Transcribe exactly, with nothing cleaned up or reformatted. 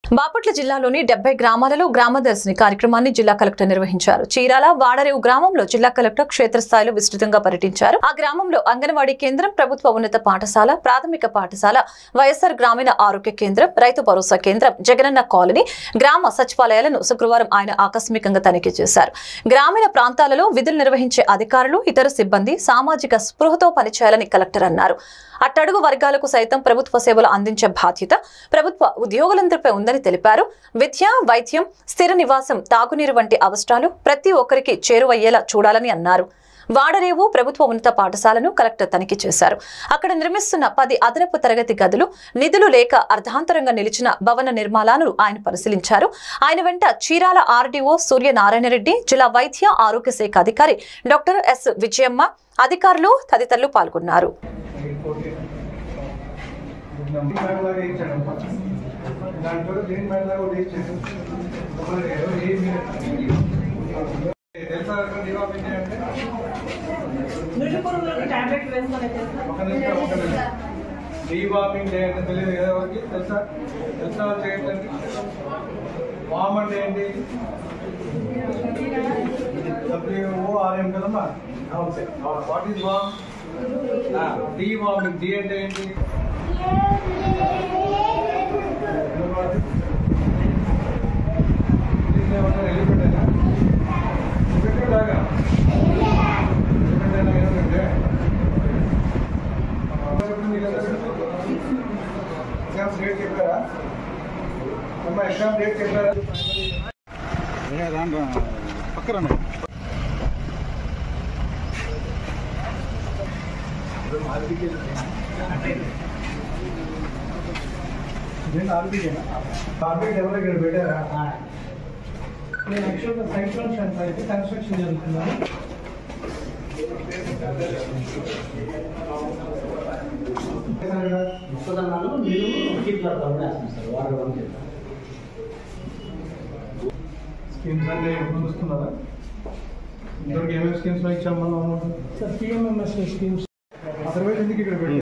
బాపట్ల జిల్లాలోని డెబ్బై గ్రామాలలో గ్రామదర్శిని కార్యక్రమాన్ని జిల్లా కలెక్టర్ నిర్వహించారు. చీరాల వాడరేవు గ్రామంలో జిల్లా కలెక్టర్ క్షేత్రస్థాయిలో విస్తృతంగా పర్యటించారు. ఆ గ్రామంలో అంగన్వాడీ కేంద్రం, ప్రభుత్వ ఉన్నత పాఠశాల, ప్రాథమిక పాఠశాల, వైఎస్ఆర్ గ్రామీణ ఆరోగ్య కేంద్రం, రైతు భరోసా కేంద్రం, జగనన్న కాలనీ, గ్రామ సచివాలయాలను శుక్రవారం ఆయన ఆకస్మికంగా తనిఖీ చేశారు. గ్రామీణ ప్రాంతాలలో విధులు నిర్వహించే అధికారులు, ఇతర సిబ్బంది సామాజిక స్పృహతో పనిచేయాలని కలెక్టర్ అన్నారు. అట్టడుగు వర్గాలకు సైతం ప్రభుత్వ సేవలు అందించే బాధ్యత ప్రభుత్వ ఉద్యోగులందరిపై ఉందని తెలిపారు. విద్య, వైద్యం, స్థిర నివాసం, తాగునీరు వంటి అవసరాలు ప్రతి ఒక్కరికి చేరువయ్యేలా చూడాలని అన్నారు. వాడరేవు ప్రభుత్వ ఉన్నత పాఠశాలను కలెక్టర్ తనిఖీ చేశారు. అక్కడ నిర్మిస్తున్న పది అదనపు తరగతి గదులు, నిధులు లేక అర్ధాంతరంగా నిలిచిన భవన నిర్మాణాలను ఆయన పరిశీలించారు. ఆయన వెంట చీరాల ఆర్డీఓ సూర్యనారాయణరెడ్డి, జిల్లా వైద్య ఆరోగ్య శాఖ అధికారి డాక్టర్ ఎస్ విజయమ్మ, అధికారులు తదితరులు పాల్గొన్నారు. డీవార్మింగ్ డే అంటే తెలియదు కదా ఎవరికి తెలుసా? తెలుసా చేయండి. వామ్ అంటే ఏంటి? డబ్ల్యూఓఆర్ఎం కదమ్మా. What is worm? Deworming. De అంటే ఏంటి? ఎలిమెంటేనా? ఎలిమెంటే లాగా ఎలిమెంటేనా ఏమంటే ఎగ్జామ్ డేట్ చెప్పారా? అమ్మా ఎగ్జామ్ డేట్ చెప్పారా? పక్కన ఆర్బిట్ ఎవరో ఇక్కడ పెట్టారా? నేను యాక్చువల్గా సైక్లోన్ షెల్టర్ అయితే కన్స్ట్రక్షన్ జరుగుతున్నాను. స్కీమ్స్ అంటే ఎప్పుడు చూస్తున్నారా? ఇంతవరకు ఏమేమి స్కీమ్స్ లో ఇచ్చాం మనం amount? Sir P M M S schemes otherwise ఎందుకు ఇక్కడ పెట్టి